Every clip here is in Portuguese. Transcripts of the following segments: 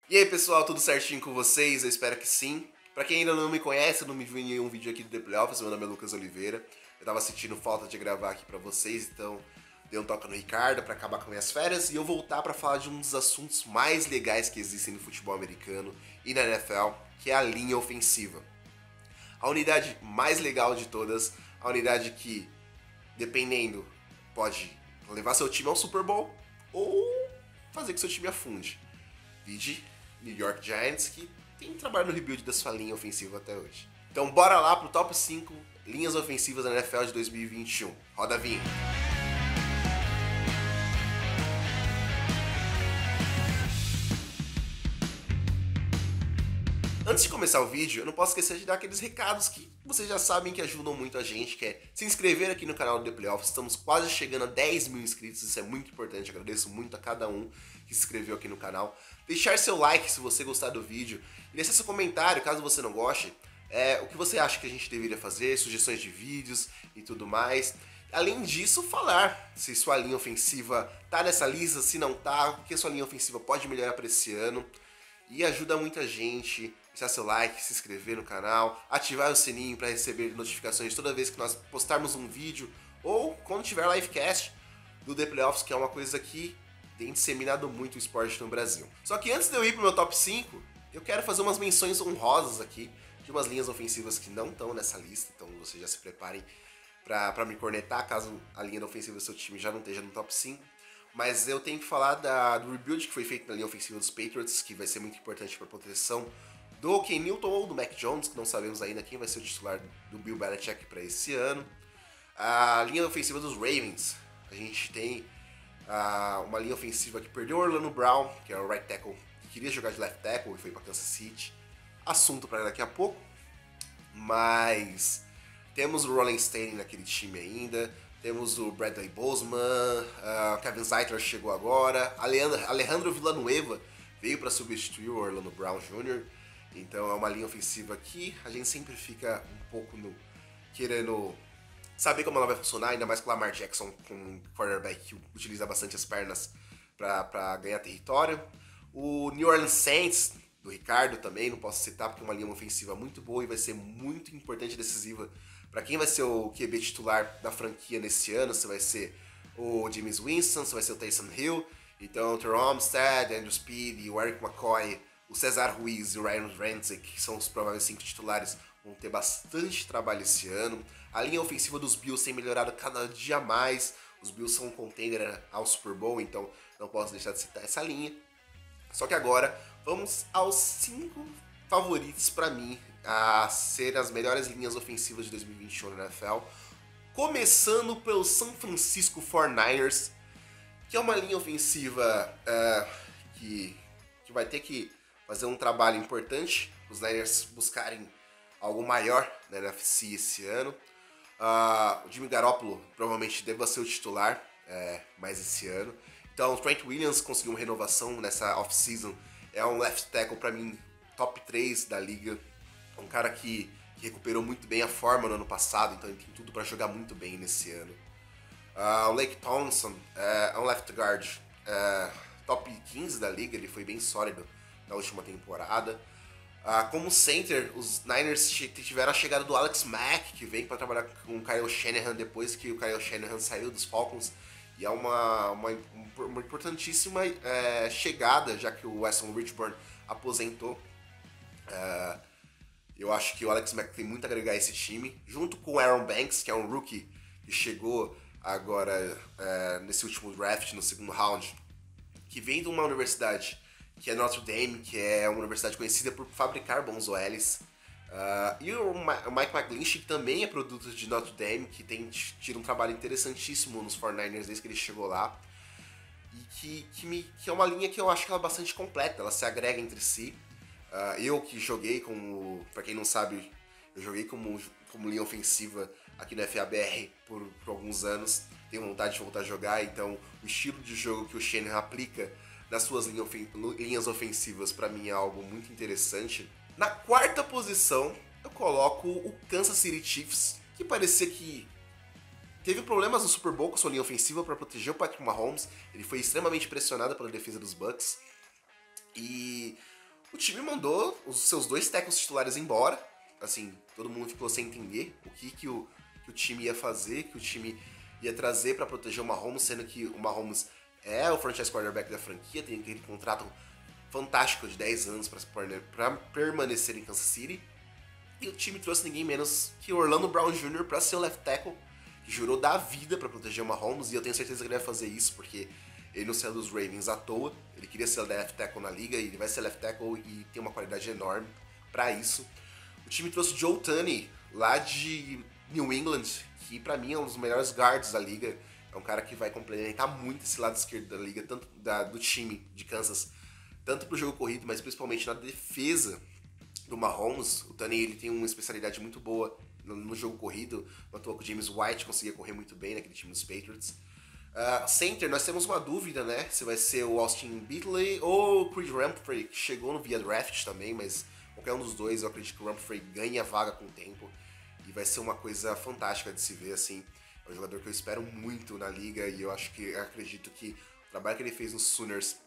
E aí pessoal, tudo certinho com vocês? Eu espero que sim. Pra quem ainda não me conhece, não me viu em nenhum vídeo aqui do The Playoffs, meu nome é Lucas Oliveira. Eu tava sentindo falta de gravar aqui pra vocês, então dei um toque no Ricardo pra acabar com minhas férias e eu voltar pra falar de um dos assuntos mais legais que existem no futebol americano e na NFL, que é a linha ofensiva. A unidade mais legal de todas, a unidade que, dependendo, pode levar seu time ao Super Bowl ou fazer que seu time afunde. Vide New York Giants, que tem trabalho no rebuild da sua linha ofensiva até hoje. Então bora lá pro top 5 linhas ofensivas da NFL de 2021. Roda a vinheta. Antes de começar o vídeo, eu não posso esquecer de dar aqueles recados que vocês já sabem que ajudam muito a gente, que é se inscrever aqui no canal do The Playoffs. Estamos quase chegando a 10 mil inscritos, isso é muito importante, agradeço muito a cada um que se inscreveu aqui no canal. Deixar seu like se você gostar do vídeo e deixar seu comentário, caso você não goste, o que você acha que a gente deveria fazer, sugestões de vídeos e tudo mais. Além disso, falar se sua linha ofensiva tá nessa lista, se não tá, o que sua linha ofensiva pode melhorar para esse ano. E ajuda muita gente, deixar seu like, se inscrever no canal, ativar o sininho para receber notificações toda vez que nós postarmos um vídeo ou quando tiver livecast do The Playoffs, que é uma coisa que tem disseminado muito o esporte no Brasil. Só que antes de eu ir pro meu top 5, eu quero fazer umas menções honrosas aqui de umas linhas ofensivas que não estão nessa lista, então vocês já se preparem para me cornetar caso a linha ofensiva do seu time já não esteja no top 5. Mas eu tenho que falar do rebuild que foi feito na linha ofensiva dos Patriots, que vai ser muito importante para a proteção do Ken Newton ou do Mac Jones, que não sabemos ainda quem vai ser o titular do Bill Belichick para esse ano. A linha ofensiva dos Ravens, a gente tem uma linha ofensiva que perdeu o Orlando Brown, que é o right tackle, que queria jogar de left tackle e foi para Kansas City. Assunto para daqui a pouco, mas temos o Rolling Stain naquele time ainda. Temos o Bradley Bozeman, Kevin Zeitler chegou agora, Alejandro Villanueva veio para substituir o Orlando Brown Jr., então é uma linha ofensiva que a gente sempre fica um pouco querendo saber como ela vai funcionar, ainda mais com o Lamar Jackson, com um quarterback que utiliza bastante as pernas para ganhar território. O New Orleans Saints, do Ricardo também, não posso citar porque é uma linha ofensiva muito boa e vai ser muito importante e decisiva para quem vai ser o QB titular da franquia nesse ano. Se vai ser o Jameis Winston, se vai ser o Taysom Hill. Então o Terrell Armstead, Andrew Speed, o Eric McCoy, o Cesar Ruiz e o Ryan Ramczyk, que são os prováveis 5 titulares, vão ter bastante trabalho esse ano. A linha ofensiva dos Bills tem melhorado cada dia mais. Os Bills são um contender ao Super Bowl, então não posso deixar de citar essa linha. Só que agora vamos aos 5 favoritos para mim a ser as melhores linhas ofensivas de 2021 na NFL. Começando pelo San Francisco 49ers, que é uma linha ofensiva que vai ter que fazer um trabalho importante. Os Niners buscarem algo maior na NFC esse ano. O Jimmy Garoppolo provavelmente deva ser o titular mais esse ano. Então o Trent Williams conseguiu uma renovação nessa off-season. É um left tackle para mim top 3 da liga. Um cara que recuperou muito bem a forma no ano passado, então ele tem tudo para jogar muito bem nesse ano. O Lake Thompson é um left guard top 15 da liga, ele foi bem sólido na última temporada. Como center, os Niners tiveram a chegada do Alex Mack, que vem para trabalhar com o Kyle Shanahan depois que o Kyle Shanahan saiu dos Falcons. E é uma importantíssima chegada, já que o Weston Richburn aposentou. Eu acho que o Alex Mack tem muito a agregar a esse time, junto com o Aaron Banks, que é um rookie que chegou agora nesse último draft, no segundo round, que vem de uma universidade que é Notre Dame, que é uma universidade conhecida por fabricar bons OLs. E o Mike McGlinchey, que também é produto de Notre Dame, que tem tido um trabalho interessantíssimo nos 49ers desde que ele chegou lá. E que é uma linha que eu acho que ela é bastante completa, ela se agrega entre si. Eu que joguei pra quem não sabe, eu joguei como linha ofensiva aqui no FABR por alguns anos. Tenho vontade de voltar a jogar, então o estilo de jogo que o Shanahan aplica nas suas linhas ofensivas pra mim é algo muito interessante. Na quarta posição, eu coloco o Kansas City Chiefs, que parecia que teve problemas no Super Bowl com sua linha ofensiva para proteger o Patrick Mahomes. Ele foi extremamente pressionado pela defesa dos Bucks. E o time mandou os seus 2 tackles titulares embora. Assim, todo mundo ficou sem entender o que o time ia fazer, que o time ia trazer para proteger o Mahomes, sendo que o Mahomes é o franchise quarterback da franquia, tem aquele contrato fantástico de 10 anos para permanecer em Kansas City. E o time trouxe ninguém menos que Orlando Brown Jr. para ser o left tackle, que jurou dar a vida para proteger o Mahomes, e eu tenho certeza que ele vai fazer isso, porque ele não saiu dos Ravens à toa, ele queria ser left tackle na liga, e ele vai ser left tackle e tem uma qualidade enorme para isso. O time trouxe o Joe Tunney, lá de New England, que para mim é um dos melhores guards da liga, é um cara que vai complementar muito esse lado esquerdo da liga, tanto do time de Kansas, tanto pro jogo corrido, mas principalmente na defesa do Mahomes. O Tunney, ele tem uma especialidade muito boa no jogo corrido, à toa que o James White conseguia correr muito bem naquele time dos Patriots. Center, nós temos uma dúvida, né, se vai ser o Austin Beatley ou o Creed Humphrey, que chegou no via draft também, mas qualquer um dos dois, eu acredito que o Humphrey ganha a vaga com o tempo, e vai ser uma coisa fantástica de se ver, assim. É um jogador que eu espero muito na liga, e eu acredito que o trabalho que ele fez nos Sooners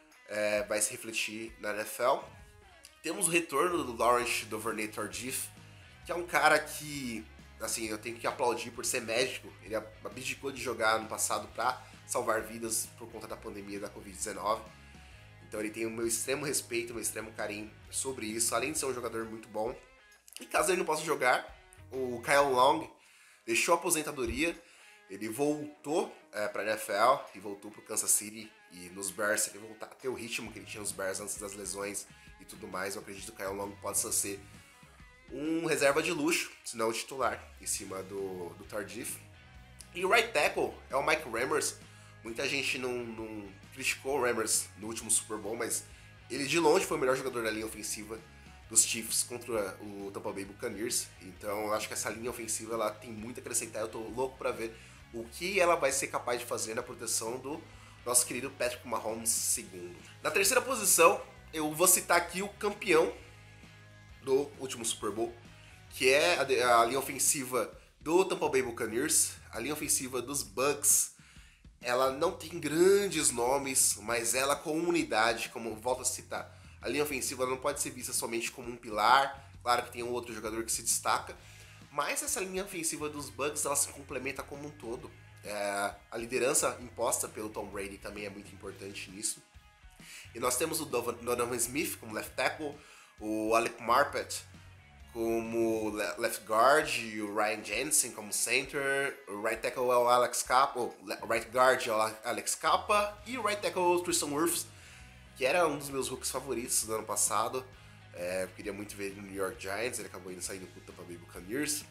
vai se refletir na NFL. Temos o retorno do Lawrence Duvernay Tardif, que é um cara que, assim, eu tenho que aplaudir por ser médico. Ele abdicou de jogar no passado para salvar vidas por conta da pandemia da Covid-19. Então ele tem o meu extremo respeito, o meu extremo carinho sobre isso, além de ser um jogador muito bom. E caso ele não possa jogar, o Kyle Long deixou a aposentadoria, ele voltou para a NFL e voltou para o Kansas City, e nos Bears ele voltar a ter o ritmo que ele tinha nos Bears antes das lesões e tudo mais. Eu acredito que o Kyle Long possa ser um reserva de luxo, se não o titular, em cima do Tardif. E o right tackle é o Mike Remmers. Muita gente não criticou o Remmers no último Super Bowl, mas ele de longe foi o melhor jogador da linha ofensiva dos Chiefs contra o Tampa Bay Buccaneers. Então eu acho que essa linha ofensiva ela tem muito a acrescentar. Eu tô louco para ver o que ela vai ser capaz de fazer na proteção do nosso querido Patrick Mahomes II. Na terceira posição, eu vou citar aqui o campeão do último Super Bowl, que é a linha ofensiva do Tampa Bay Buccaneers. A linha ofensiva dos Bucs, ela não tem grandes nomes, mas ela com unidade, como volto a citar, a linha ofensiva não pode ser vista somente como um pilar. Claro que tem um outro jogador que se destaca, mas essa linha ofensiva dos Bucs, ela se complementa como um todo. A liderança imposta pelo Tom Brady também é muito importante nisso. E nós temos o Donovan Smith como left tackle, o Alec Marpet como left guard, e o Ryan Jensen como center, o right tackle é o Alex Capa, o right guard é o Alex Capa, e o right tackle é o Tristan Wirfs, que era um dos meus rookies favoritos do ano passado. Eu queria muito ver ele no New York Giants, ele acabou indo saindo pro Tampa Bay Buccaneers.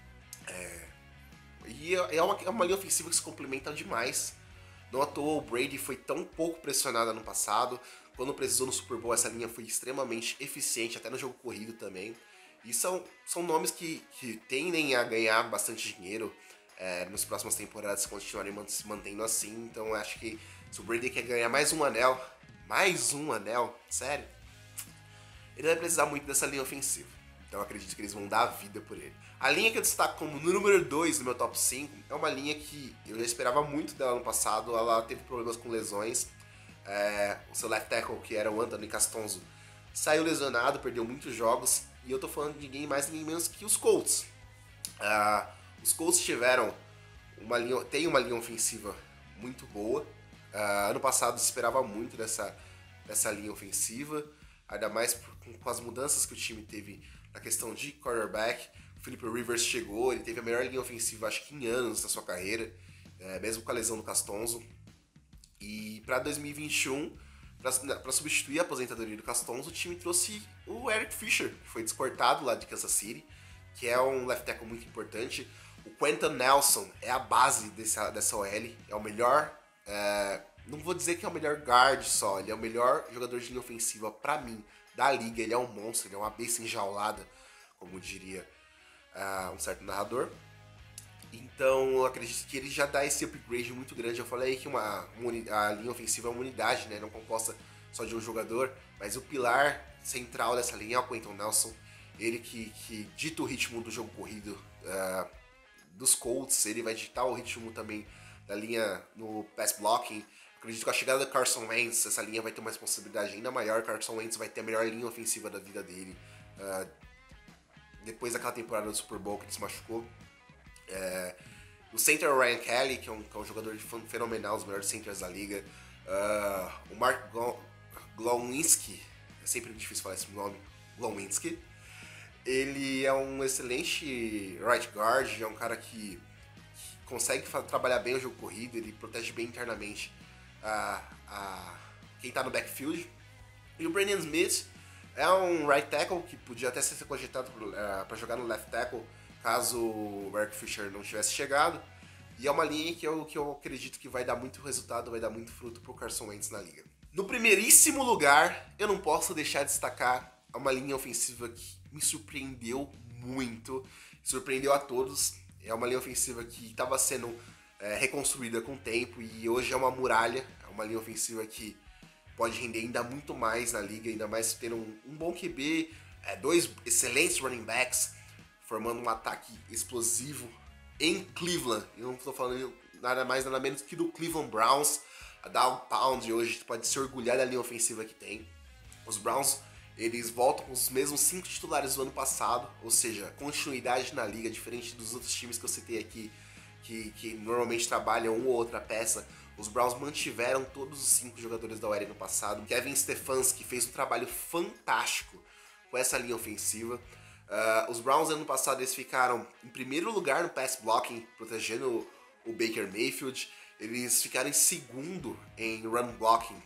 E é uma linha ofensiva que se complementa demais. Não à toa o Brady foi tão pouco pressionado ano passado. Quando precisou no Super Bowl, essa linha foi extremamente eficiente, até no jogo corrido também. E são nomes que tendem a ganhar bastante dinheiro nas próximas temporadas, se continuarem se mantendo assim. Então eu acho que se o Brady quer ganhar mais um anel, sério, ele vai precisar muito dessa linha ofensiva. Então eu acredito que eles vão dar a vida por ele. A linha que eu destaco como número 2 no meu top 5 é uma linha que eu já esperava muito dela no passado. Ela teve problemas com lesões. O seu left tackle, que era o Anthony Castonzo, saiu lesionado, perdeu muitos jogos. E eu tô falando de ninguém mais, ninguém menos que os Colts. Os Colts tem uma linha ofensiva muito boa. Ano passado se esperava muito dessa linha ofensiva, ainda mais com as mudanças que o time teve na questão de quarterback. O Philip Rivers chegou, ele teve a melhor linha ofensiva acho que em anos da sua carreira, mesmo com a lesão do Castonzo. E para 2021, para substituir a aposentadoria do Castonzo, o time trouxe o Eric Fisher, que foi descortado lá de Kansas City, que é um left tackle muito importante. O Quentin Nelson é a base dessa OL, é o melhor, não vou dizer que é o melhor guard só, ele é o melhor jogador de linha ofensiva para mim da liga. Ele é um monstro, ele é uma besta enjaulada, como diria um certo narrador. Então eu acredito que ele já dá esse upgrade muito grande. Eu falei que a linha ofensiva é uma unidade, né? Não composta só de um jogador, mas o pilar central dessa linha é o Quentin Nelson. Ele que dita o ritmo do jogo corrido dos Colts. Ele vai ditar o ritmo também da linha no pass blocking. Acredito que com a chegada do Carson Wentz, essa linha vai ter uma responsabilidade ainda maior. Carson Wentz vai ter a melhor linha ofensiva da vida dele. Depois daquela temporada do Super Bowl que ele se machucou. O center é o Ryan Kelly, que é um jogador fenomenal, os melhores centers da liga. O Mark Glowinski, é sempre difícil falar esse nome, Glowinski. Ele é um excelente right guard, é um cara que consegue trabalhar bem o jogo corrido, ele protege bem internamente quem tá no backfield. E o Brandon Smith é um right tackle que podia até ser cogitado para jogar no left tackle caso o Eric Fisher não tivesse chegado. E é uma linha que eu acredito que vai dar muito resultado, vai dar muito fruto pro Carson Wentz na liga. No primeiríssimo lugar, eu não posso deixar de destacar uma linha ofensiva que me surpreendeu muito, surpreendeu a todos. É uma linha ofensiva que estava sendo reconstruída com o tempo e hoje é uma muralha, é uma linha ofensiva que pode render ainda muito mais na liga, ainda mais tendo um bom QB, dois excelentes running backs, formando um ataque explosivo em Cleveland. Eu não estou falando nada mais, nada menos que do Cleveland Browns. A Doug Pound hoje pode se orgulhar da linha ofensiva que tem. Os Browns, eles voltam com os mesmos 5 titulares do ano passado, ou seja, continuidade na liga, diferente dos outros times que eu citei aqui, que normalmente trabalham uma ou outra peça. Os Browns mantiveram todos os 5 jogadores da OL no passado. Kevin Stefanski fez um trabalho fantástico com essa linha ofensiva. Os Browns ano passado eles ficaram em primeiro lugar no pass blocking, protegendo o Baker Mayfield. Eles ficaram em segundo em run blocking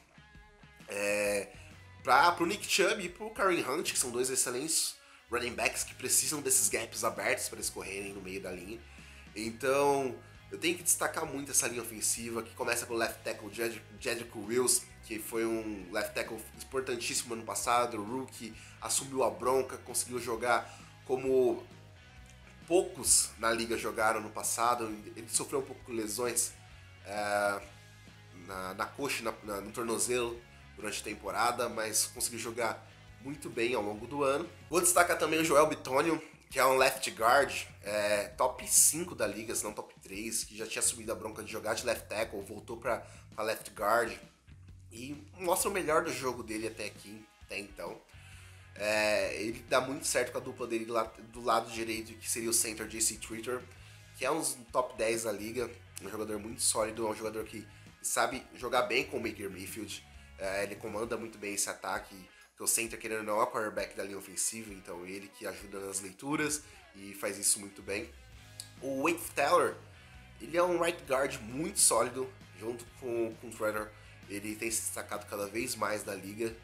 para o Nick Chubb e para o Kareem Hunt, que são dois excelentes running backs que precisam desses gaps abertos para eles correrem no meio da linha. Então eu tenho que destacar muito essa linha ofensiva, que começa com o left tackle Jedrick Wills, que foi um left tackle importantíssimo ano passado, rookie, assumiu a bronca, conseguiu jogar como poucos na liga jogaram no passado. Ele sofreu um pouco de lesões na coxa, no tornozelo durante a temporada, mas conseguiu jogar muito bem ao longo do ano. Vou destacar também o Joel Bitonio, que é um left guard, top 5 da liga, se não top 3, que já tinha assumido a bronca de jogar de left tackle, voltou para left guard e mostra o melhor do jogo dele até então. Ele dá muito certo com a dupla dele do lado direito, que seria o center JC Tretter, que é um dos top 10 da liga, um jogador muito sólido, é um jogador que sabe jogar bem com o Baker Mayfield, ele comanda muito bem esse ataque, porque o center, querendo ou não, é o quarterback da linha ofensiva, então ele que ajuda nas leituras e faz isso muito bem. O Wade Teller, ele é um right guard muito sólido, junto com o Tretter, ele tem se destacado cada vez mais da liga.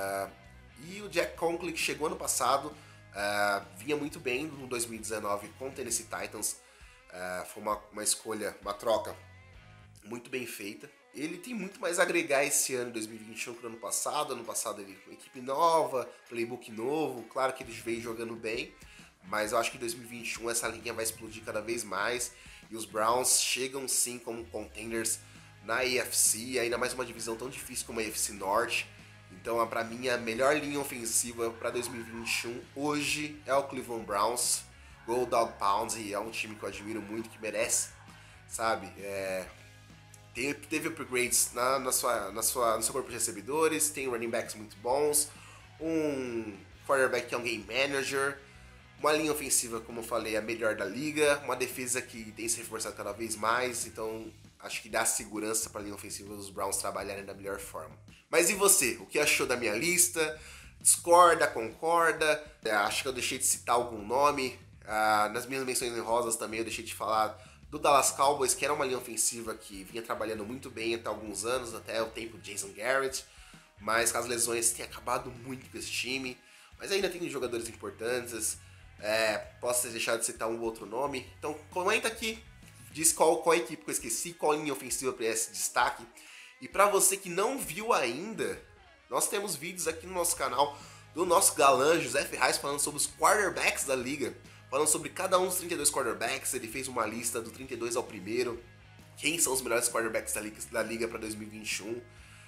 E o Jack Conklin, que chegou ano passado, vinha muito bem no 2019 com o Tennessee Titans. Foi uma escolha, uma troca muito bem feita. Ele tem muito mais a agregar esse ano, 2021, que no ano passado. Ano passado ele com equipe nova, playbook novo. Claro que ele veio jogando bem, mas eu acho que em 2021 essa linha vai explodir cada vez mais. E os Browns chegam sim como contenders na AFC, ainda mais uma divisão tão difícil como a AFC Norte. Então, para mim, a melhor linha ofensiva para 2021 hoje é o Cleveland Browns. Go Dog Pounds, e é um time que eu admiro muito, que merece, sabe? Teve upgrades no seu corpo de recebedores, tem running backs muito bons, um quarterback que é um game manager, uma linha ofensiva, como eu falei, a melhor da liga, uma defesa que tem se reforçado cada vez mais, então acho que dá segurança para a linha ofensiva dos Browns trabalharem da melhor forma. Mas e você? O que achou da minha lista? Discorda? Concorda? Acho que eu deixei de citar algum nome. Nas minhas menções honrosas também eu deixei de falar do Dallas Cowboys, que era uma linha ofensiva que vinha trabalhando muito bem até alguns anos, até o tempo de Jason Garrett, mas com as lesões tem acabado muito com esse time, mas ainda tem jogadores importantes. Posso ter deixado de citar um outro nome, então comenta aqui, diz qual equipe que eu esqueci, qual linha ofensiva para esse destaque. E para você que não viu ainda, nós temos vídeos aqui no nosso canal do nosso galã José Ferraz falando sobre os quarterbacks da liga, falando sobre cada um dos 32 quarterbacks. Ele fez uma lista do 32 ao primeiro, quem são os melhores quarterbacks da liga para 2021.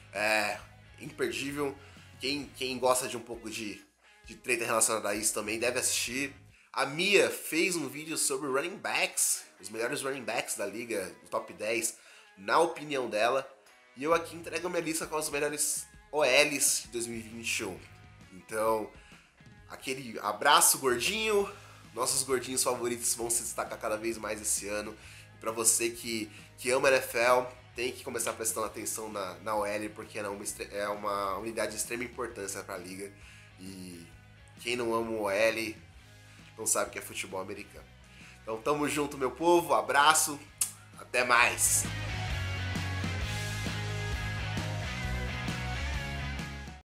Imperdível. Quem gosta de um pouco de treta relacionada a isso também deve assistir. A Mia fez um vídeo sobre running backs, os melhores running backs da liga, o top 10, na opinião dela. E eu aqui entrego a minha lista com as melhores OLs de 2021. Então, aquele abraço gordinho, nossos gordinhos favoritos vão se destacar cada vez mais esse ano. E pra você que ama NFL, tem que começar prestando atenção na OL, porque é uma unidade de extrema importância pra liga. E quem não ama o OL não sabe o que é futebol americano. Então tamo junto, meu povo, abraço, até mais!